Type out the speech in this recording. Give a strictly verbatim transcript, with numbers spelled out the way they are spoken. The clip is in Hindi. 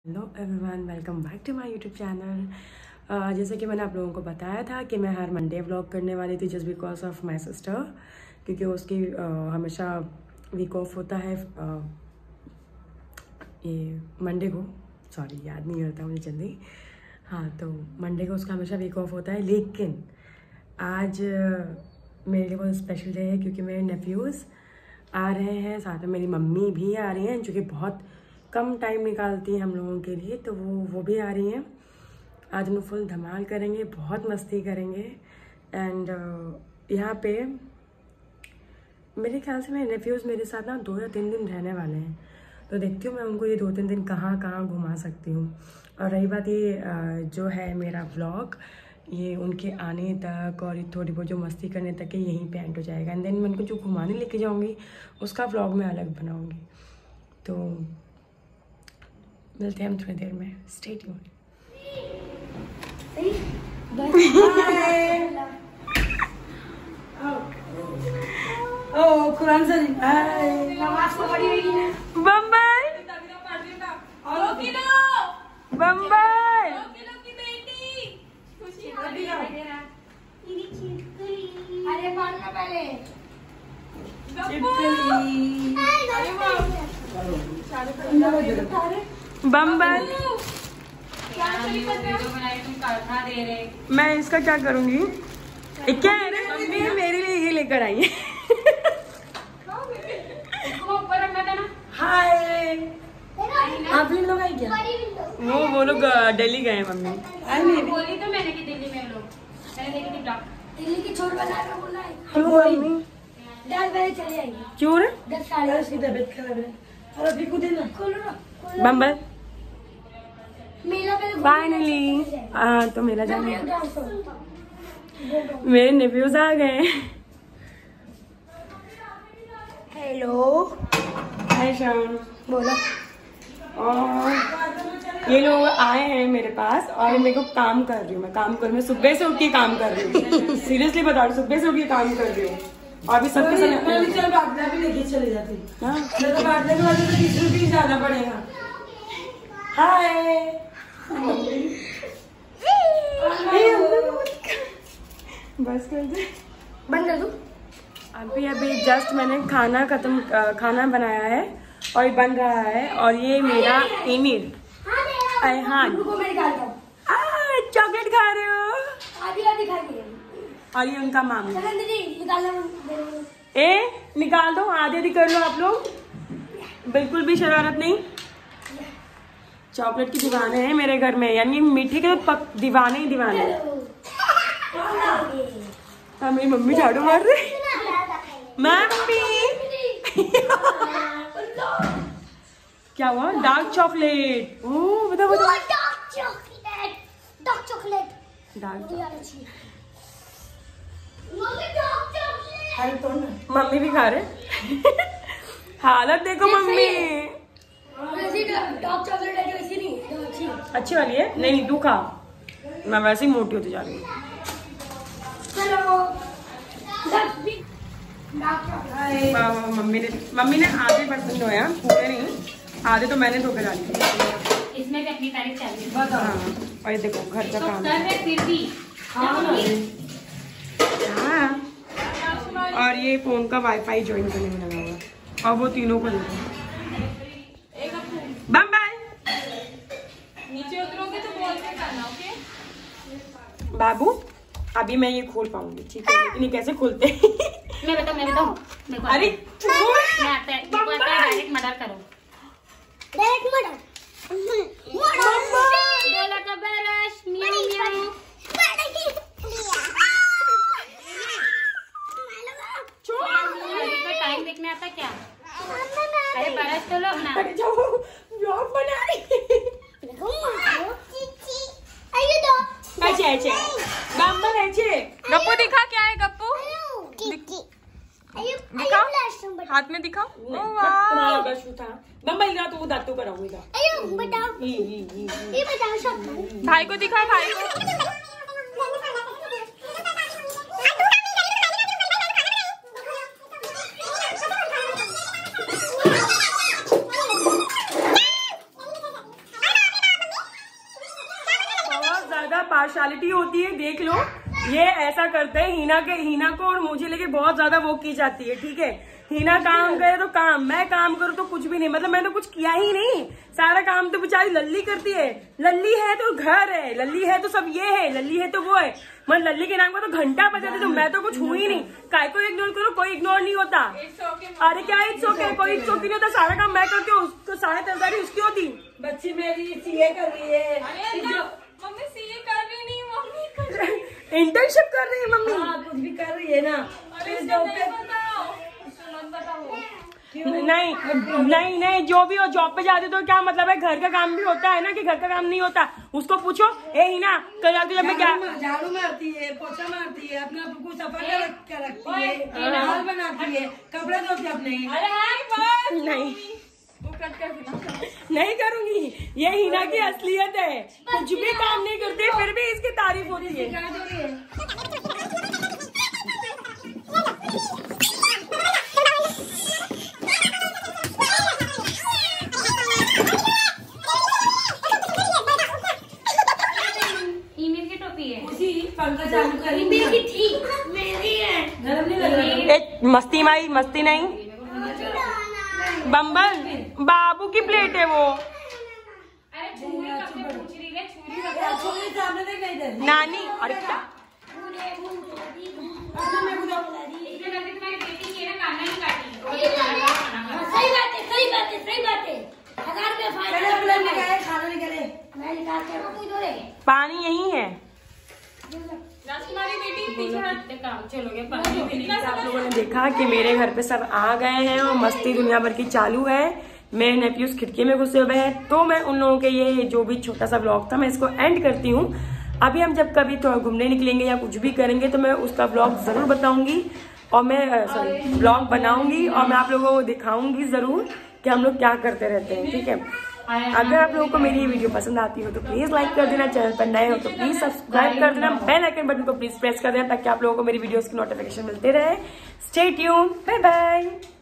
Hello everyone, welcome back to my YouTube channel. जैसे कि मैंने आप लोगों को बताया था कि मैं हर मंडे व्लॉग करने वाली थी just because of my sister, क्योंकि उसकी uh, हमेशा वीक ऑफ होता है uh, ये मंडे को। सॉरी, याद नहीं रहता मुझे जल्दी। हाँ, तो मंडे को उसका हमेशा वीक ऑफ होता है, लेकिन आज uh, मेरे लिए बहुत स्पेशल डे है क्योंकि मेरे नेफ्यूज़ आ रहे हैं, साथ में मेरी मम्मी भी आ रही हैं जो कि बहुत कम टाइम निकालती हैं हम लोगों के लिए, तो वो वो भी आ रही हैं। आज हम फुल धमाल करेंगे, बहुत मस्ती करेंगे। एंड uh, यहाँ पे मेरे ख्याल से मेरे नेफ्यूज़ मेरे साथ ना दो या तीन दिन रहने वाले हैं, तो देखती हूँ मैं उनको ये दो तीन दिन कहाँ कहाँ घुमा सकती हूँ। और रही बात ये uh, जो है मेरा व्लॉग, ये उनके आने तक और थोड़ी बहुत जो मस्ती करने तक है यहीं पे एंड हो जाएगा। एंड देन मैं उनको जो घुमाने लेके जाऊँगी उसका व्लॉग मैं अलग बनाऊँगी। तो मिलते हैं हम थोड़ी देर में, स्टे ट्यून्ड। ओ कुरान से नमाज को पढ़ी हुई बम्बई बम्बई अरे पढ़ना पहले बम्बई। मैं इसका क्या करूंगी? क्या है रे? मम्मी मेरे लिए ये लेकर आई है। हाय, आप भी लोग आई क्या? वो वो लोग दिल्ली गए हैं। मम्मी आई नहीं बोली तो मैंने कि दिल्ली में लोग मैंने देखी थी ब्लॉग, दिल्ली की छोड़ बना के बोला है। क्यों मम्मी? दस बजे चली आएगी। क्यों रे? दस साढ़े दस की तबीयत खराब है। और अभी को देना खोलो ना बम्बई। मेला पे फाइनली हाँ, तो मेला जाएंगे। मेरे नेफ्यूज आ गए। हेलो, हाय शाम, बोलो। और ये लोग आए हैं मेरे पास और मेरे को काम कर रही हूँ। मैं काम कर मैं सुबह से उठ के काम कर रही हूँ। सीरियसली बता रही हूँ, सुबह से उठ के काम कर रही हूँ। और अभी सबके साथ बाटला भी लेके चले जाती है, तो बाटले के वजह से किसी भी जाना पड़ेगा। हाय बस कर दे, बंद कर दूं। अभी अभी जस्ट मैंने खाना खत्म खाना बनाया है और ये बन रहा है। और ये मेरा एमिर अयहान चॉकलेट खा रहे हो। आधी आधी खा रही है। और ये उनका मामी। निकालना ए निकाल दो, आधे आधी कर लो आप लोग, बिल्कुल भी शरारत नहीं। चॉकलेट की दीवाने हैं मेरे घर में, यानी मीठे के तो दीवाने ही दीवाने। हाँ, मेरी मम्मी झाड़ू मार रही। मम्मी क्या हुआ? Dark chocolate. ओह बताओ बताओ। Dark chocolate, dark chocolate, dark chocolate. Mummy भी खा रहे। हालत देखो मम्मी। डार्क चॉकलेट है जो ऐसी नहीं है, अच्छी है। अच्छी वाली है? नहीं तू खा, मैं वैसे ही मोटी होती जा रही हूँ। मम्मी ने मम्मी ने आधे बर्तन धोया, पूरे नहीं, आधे तो मैंने धो के डाली। इसमें भी अपनी तारीफ चल रही है। हाँ, और ये देखो घर का काम कर रहे फिर भी। हाँ, और ये फोन का वाईफाई ज्वाइन करने में लगा हुआ, और वो तीनों को देखो। बम्बई नीचे उतरोगे तो बोल के करना, ओके? बाबू अभी मैं ये खोल पाऊंगी, ठीक है, लेकिन ये कैसे खोलते हैं? मैं बताऊं मैं बताऊं मेरे को अरे मैं आता है, मेरे को आता है। डायरेक्ट मर्डर करो, डायरेक्ट मर्डर। डोला का ब्रश, म्याऊ म्याऊ। टाइम देखने आता क्या? अरे ब्रश तो लो अपना। अरे जाओ, ब्लॉग बना रही। ऐसे ऐसे बम्बल ऐसे। गप्पू दिखा, क्या है गप्पू? दिखा, हाथ में दिखाओ। तुम्हारा ब्रश था बम्बल, इधर तो दांतों कराऊंगा। भाई को दिखा, भाई को। ज्यादा पार्शलिटी होती है, देख लो ये ऐसा करते हैं। हिना के हिना को और मुझे लेके बहुत ज्यादा वो की जाती है, ठीक है। हिना काम करे तो काम, मैं काम करूँ तो कुछ भी नहीं, मतलब मैंने तो कुछ किया ही नहीं, सारा काम तो बेचारी लल्ली करती है। लल्ली है तो घर है, लल्ली है तो सब ये है, लल्ली है तो वो है। मैं लल्ली के नाम का तो घंटा बजाते, तो मैं तो कुछ हुई नहीं। काय को इग्नोर करो, कोई इग्नोर नहीं होता। अरे क्या इट्स ओके, कोई इट्स ओके नहीं होता, सारा काम मैं करती हूँ, उसको साढ़े तरदारी उसकी होती। बच्ची मेरी सीए कर रही है। मम्मी सीए कर रही नहीं, मम्मी इंटर्नशिप कर रही है मम्मी। हाँ कुछ भी कर रही है ना। नहीं नहीं नहीं, जो भी हो जॉब पे जाते तो क्या मतलब है, घर का काम भी होता है ना, कि घर का काम नहीं होता। उसको पूछो, ए हिना कल रात जब मैं क्या झाड़ू मारती है, पोछा मारती है, अपना कुछ सफर कर रखती है, दाल बनाती है, कपड़े धोती अपने। नहीं वो कट कर देना। नहीं करूंगी, ये हिना की असलियत है, कुछ भी काम नहीं करती फिर भी इसकी तारीफ होती है। ईमेल की टोपी है, उसी पंखा चालू करी ईमेल की थी, मेरी है। गरम नहीं लग रहा? एक मस्ती माई, मस्ती नहीं। बम्बल बाबू की प्लेट है वो। अरे छुरी कब से पूछ रही है, छुरी कब छोरी सामने देख नहीं दे। नानी अरे क्या तुम्हारी बेटी की है ना, कान्हा नहीं काटी। सही बात है, सही बात है, सही बात है। हजार रुपया फायदा प्लेट में गए खाना नहीं करे। मैं निकाल के रखूं इधर है। पानी यही है। राजकुमारी बेटी पीछे हट, काम चलोगे। आप लोगों ने देखा कि मेरे घर पे सब आ गए हैं और मस्ती दुनिया भर की चालू है। मेरे नेफ्यूज खिड़की में घुसे हुए हैं, तो मैं उन लोगों के ये जो भी छोटा सा व्लॉग था मैं इसको एंड करती हूँ। अभी हम जब कभी तो घूमने निकलेंगे या कुछ भी करेंगे तो मैं उसका व्लॉग जरूर बताऊंगी, और मैं सॉरी व्लॉग बनाऊंगी और मैं आप लोगों को दिखाऊंगी जरूर कि हम लोग क्या करते रहते हैं, ठीक है। अगर आप लोगों को मेरी ये वीडियो पसंद आती हो तो प्लीज लाइक कर देना, चैनल पर नए हो तो प्लीज सब्सक्राइब कर देना, बेल आइकन बटन को प्लीज प्रेस कर देना ताकि आप लोगों को मेरी वीडियोस की नोटिफिकेशन मिलते रहे। Stay tuned, bye bye.